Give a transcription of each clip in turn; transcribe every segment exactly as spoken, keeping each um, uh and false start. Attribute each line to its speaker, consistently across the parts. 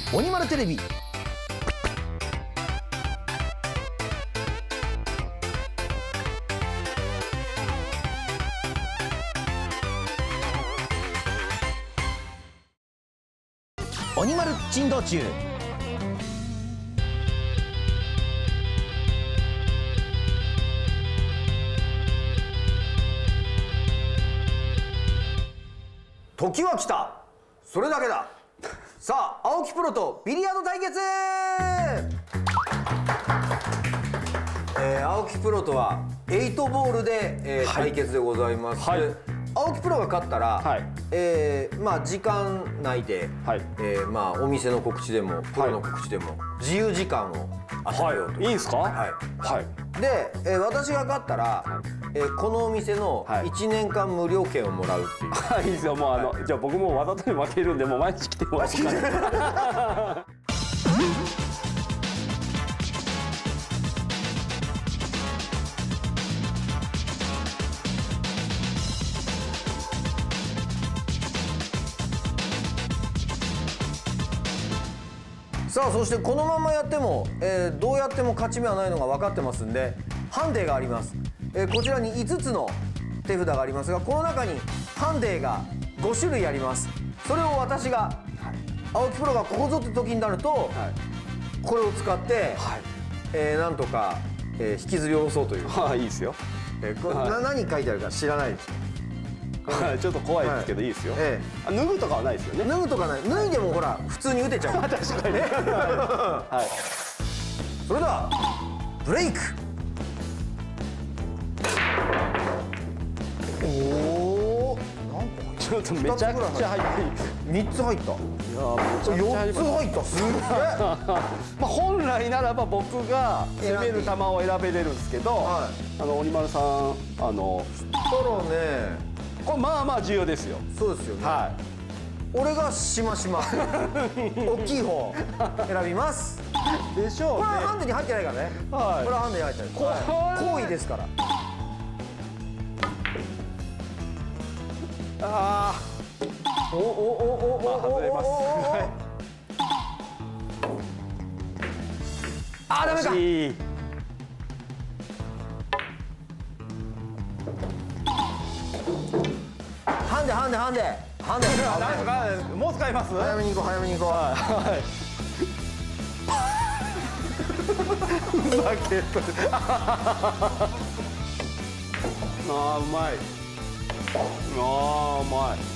Speaker 1: 鬼丸テレビ。鬼丸珍道中。時は来た。それだけだ。さあ、青木プロとビリヤード対決。えー、青木プロとはエイトボールで、えーはい、対決でございます。はい、青木プロが勝ったら、はい、えー、まあ時間内で、はい、えー、まあお店の告知でもプロの告知でも、はい、自由時間を与えようと。
Speaker 2: はい、いいですか？はい。
Speaker 1: はい。で、えー、私が勝ったら、はい、えー、このお店のいちねんかん無料券をもらうっていう。
Speaker 2: はい、いいですよ。もうあの、はい、じゃあ僕もわざとに負けるんで、もう毎日来てもらって。
Speaker 1: さあ、そしてこのままやっても、えー、どうやっても勝ち目はないのが分かってますんで、ハンデがあります。えー、こちらにいつつの手札がありますが、この中にハンデがごしゅるいあります。それを私が、はい、青木プロがここぞって時になると、はい、これを使って、はい、えー、なんとか、えー、引きずり下ろそうという。
Speaker 2: はい、いいですよ。
Speaker 1: えー、これ、はい、な何書いてあるか知らないですよ。
Speaker 2: ちょっと怖いですけど、はい、いいですよ。ええ、脱ぐとかはないですよね。
Speaker 1: 脱ぐとかない。脱いでもほら普通に打てちゃう。確かにね。はい。それではブレイク。おお。なんか
Speaker 2: ちょっとめちゃくちゃ入って。
Speaker 1: 三つ入った。いやー、四つ入った。すげえ。
Speaker 2: まあ本来ならば僕が攻める球を選べれるんですけど、はい、あの鬼丸さん、あの。
Speaker 1: したらね。
Speaker 2: これまあまあ重要ですよ。
Speaker 1: そうですよね。はい。俺がしましま大きい方選びます。
Speaker 2: でしょうね。
Speaker 1: これはハンデに入ってないからね。はい。これはハンデに入ってない。行為ですから。ああ。おおおおおお。外れます。あ、ダメか。ハンデハンデハンデハンデ。
Speaker 2: もう使います。
Speaker 1: 早めに行こう早めに行こう。はい。
Speaker 2: ふざけとる。ああうまい。ああうまい。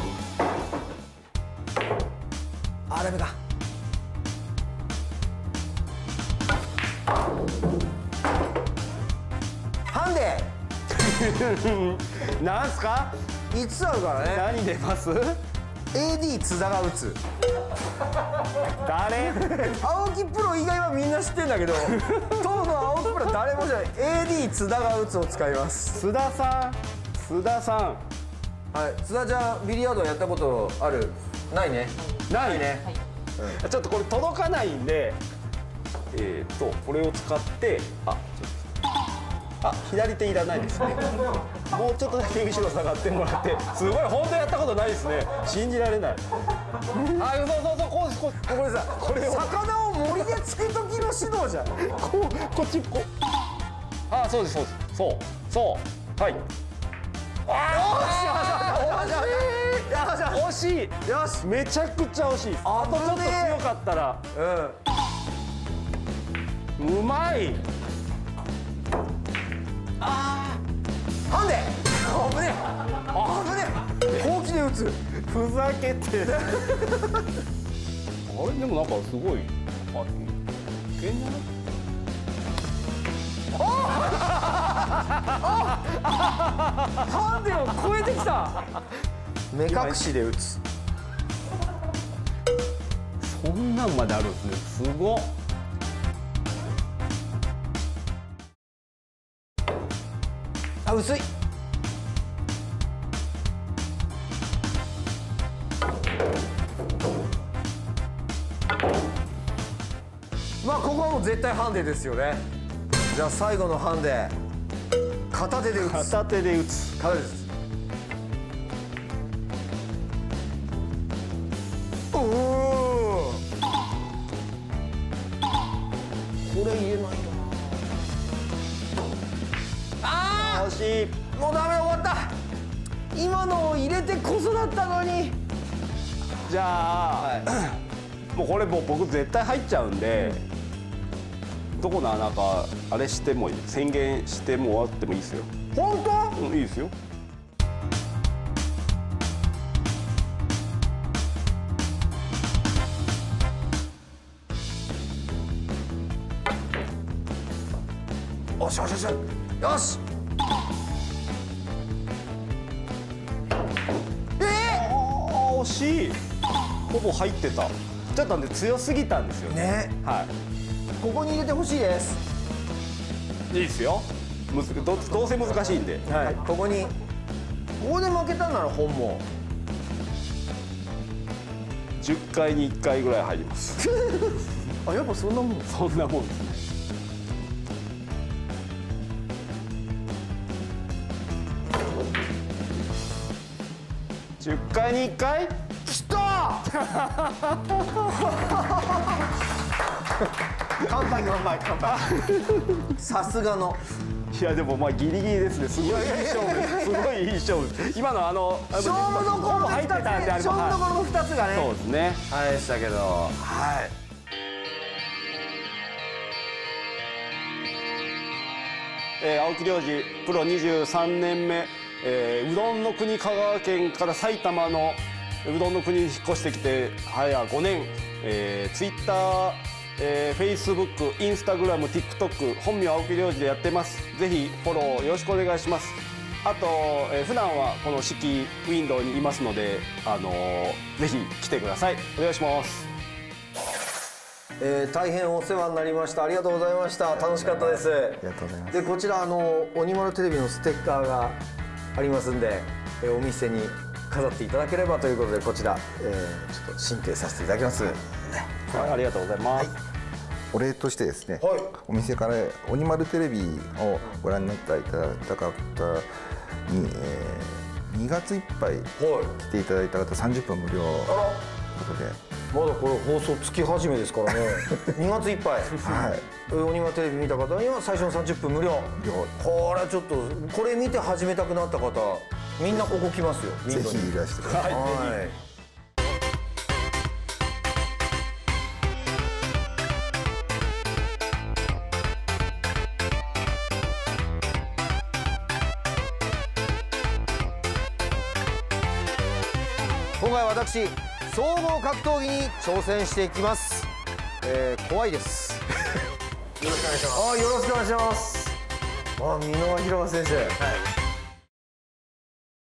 Speaker 1: あ、ダメか。ハンデ。
Speaker 2: なんすか？
Speaker 1: いつつあるからね。
Speaker 2: 何出ます？
Speaker 1: エーディー 津田が打つ。
Speaker 2: 誰？
Speaker 1: 青木プロ以外はみんな知ってんだけど、当の青木プロ誰もじゃない。 エーディー 津田が打つを使います。
Speaker 2: 津田さん、津田さん。
Speaker 1: はい、津田ちゃんビリヤードやったことある？ないね。
Speaker 2: ないね。はい、うん、ちょっとこれ届かないんで、えっとこれを使って、あ、ちょっと。あ、左手いらないですね。もうちょっとだけ後ろ下がってもらって。すごい、本当やったことないですね。信じられない。あ、そうそうそう、こうですこう。
Speaker 1: これさ、これ魚を森でつく時の指導じゃん。
Speaker 2: こう、こっちこう。あ、そうですそうです。そうそう。はい。ああ、惜しい。惜しい。よし、めちゃくちゃ惜しい。あとちょっと強かったら。うん。うまい。
Speaker 1: ああ、ハンデ。危ねえ。危ねえ。ほうきで打つ。
Speaker 2: ふざけて。あれでもなんかすごい。あ、いけんじゃない？
Speaker 1: ああ。ハンデを超えてきた。目隠しで打つ。
Speaker 2: そんなんまであるんですね。すごっ。
Speaker 1: あ、薄い。まあここはもう絶対ハンデですよね。じゃあ最後のハンデ、片手で打つ。
Speaker 2: 片手で打つ。
Speaker 1: 片手です。おお。 これ入れないとな。あ
Speaker 2: 惜しい。
Speaker 1: ーもうダメ、終わった。今のを入れてこそだったのに。
Speaker 2: じゃあ、はい、もうこれもう僕絶対入っちゃうんで、どこの穴かあれしてもいい、宣言しても終わってもいいですよ。
Speaker 1: 本当？
Speaker 2: うん、いいですよ。
Speaker 1: よしよしよしよし。え
Speaker 2: ー、惜しい。ほぼ入ってた。ちょっとなんで強すぎたんですよね。
Speaker 1: ね、
Speaker 2: はい。
Speaker 1: ここに入れてほしいです。
Speaker 2: いいですよ。むずどどうせ難しいんで。
Speaker 1: はい。ここにここで負けたなら本望。
Speaker 2: じゅっかいにいっかいぐらい入ります。
Speaker 1: あ、やっぱそんなもん。
Speaker 2: そんなもんですね。じゅっかいにいっかい。
Speaker 1: きた乾杯乾杯乾杯。さすがの。
Speaker 2: いやでもまあギリギリですね。すごいいい勝負です。すごいいい勝負です。今のあの
Speaker 1: 勝負どころの
Speaker 2: 入ってたんであれば、
Speaker 1: 勝負どころのふたつがね。
Speaker 2: そうですね。
Speaker 1: あれでしたけど、はい。
Speaker 2: えー、青木亮次プロにじゅうさんねんめ、えー、うどんの国香川県から埼玉のうどんの国に引っ越してきて早ごねん、えー、ツイッター、えー、フェイスブック、インスタグラム、ティックトック、本名青木亮次でやってます。ぜひフォローよろしくお願いします。あと、えー、普段はこの四季ウィンドウにいますので、あのー、ぜひ来てください。お願いします。
Speaker 1: えー、大変お世話になりました。ありがとうございました。楽しかったです。
Speaker 3: ありがとうございます。
Speaker 1: でこちらあの鬼丸テレビのステッカーがありますんで、えー、お店に飾っていただければということで、こちら、えー、ちょっと申請させていただきます。はい、
Speaker 2: ありがとうございます。はい、
Speaker 3: お礼としてですね、
Speaker 1: はい、
Speaker 3: お店から鬼丸テレビをご覧になっていただいた方に、えー、にがついっぱい来ていただいた方さんじゅっぷん無料ということで。
Speaker 1: まだこれ放送月始めですからね。にがついっぱい、はい、鬼丸テレビ見た方には最初のさんじゅっぷん無料。これちょっとこれ見て始めたくなった方みんなここ来ますよ。
Speaker 3: ぜひいらしてください。
Speaker 1: はい、今回私総合格闘技に挑戦していきます。えー、怖いです。よろしくお願いします。あ、よろしくお願いします。あ、箕輪弘和選手。はい。